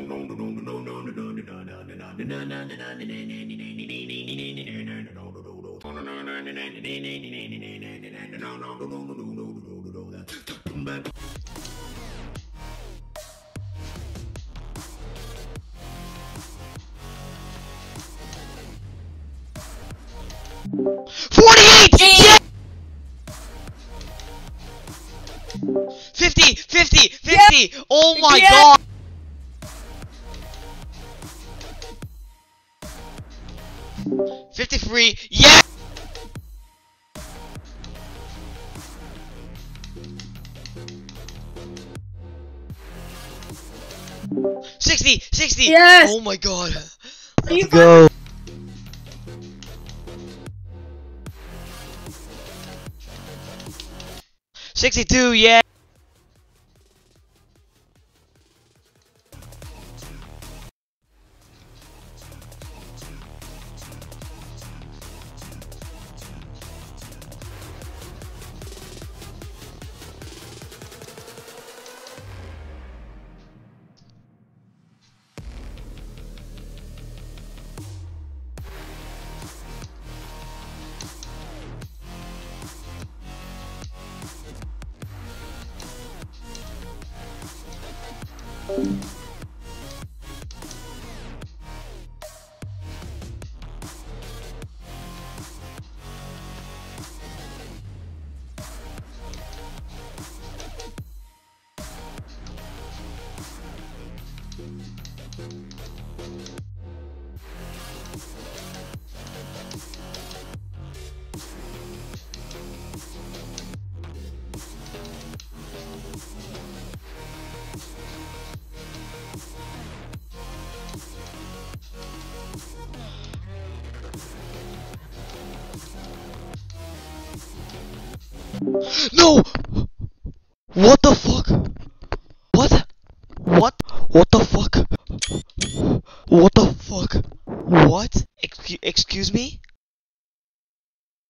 Yeah! 50! 50! 50! Yeah! Oh my god! 53! Yeah! 60! 60! Yes! Oh my god! Let's go! 62! Yeah! No! What the fuck? What? What? What the fuck? What the fuck? What? Excuse me?